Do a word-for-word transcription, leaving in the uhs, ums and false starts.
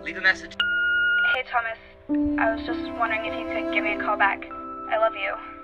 Leave a message. Hey, Thomas. I was just wondering if you could give me a call back. I love you.